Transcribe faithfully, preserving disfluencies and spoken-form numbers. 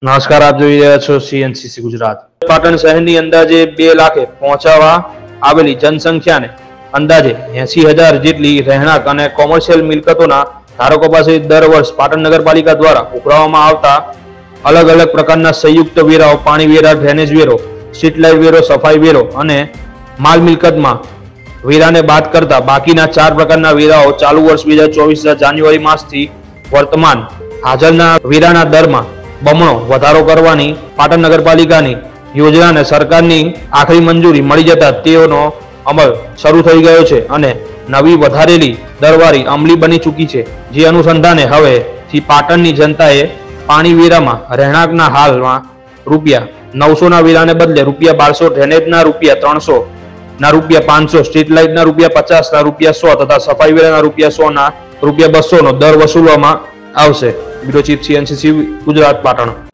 નમસ્કાર, આપ જોઈ રહ્યા છો સીએનસીસી ગુજરાત. પાટણ શહેરની અંદાજે બે લાખે પહોંચાવા આવેલી જનસંખ્યાને અંદાજે એસી હજાર જેટલી રહેણાંક અને કોમર્શિયલ મિલકતોના ધારકો પાસે દર વર્ષ પાટણ નગરપાલિકા દ્વારા ઉઘરાવવામાં આવતા અલગ અલગ પ્રકારના સંયુક્ત વેરાઓ, પાણી વેરા, ડ્રેનેજ વેરો, સ્ટ્રીટ લાઇટ વેરો, સફાઈ વેરો અને માલ મિલકતમાં વેરાને બાદ કરતા બાકીના ચાર પ્રકારના વેરાઓ ચાલુ વર્ષ બે હજાર ચોવીસ જાન્યુઆરી માસથી વર્તમાન હાજરના વેરાના દરમાં બમણો વધારો કરવાની પાટણ નગરપાલિકાની યોજનાને સરકારની આખરી મંજૂરી મળી જતા તેનો અમલ શરૂ થઈ ગયો છે અને નવી વધારેલી દરવારી અમલી બની ચૂકી છે. જે અનુસંધાને હવેથી પાટણની જનતાએ પાણી વેરામાં રહેણાંકના હાલમાં રૂપિયા નવસો ના વેરાને બદલે રૂપિયા બારસો, ડ્રેનેજના રૂપિયા ત્રણસો ના રૂપિયા પાંચસો, સ્ટ્રીટ લાઇટના રૂપિયા પચાસ ના રૂપિયા સો તથા સફાઈ વેરાના રૂપિયા સો ના રૂપિયા બસો નો દર વસૂલવામાં આવશે. Bureau chief CNCC Gujarat Patan.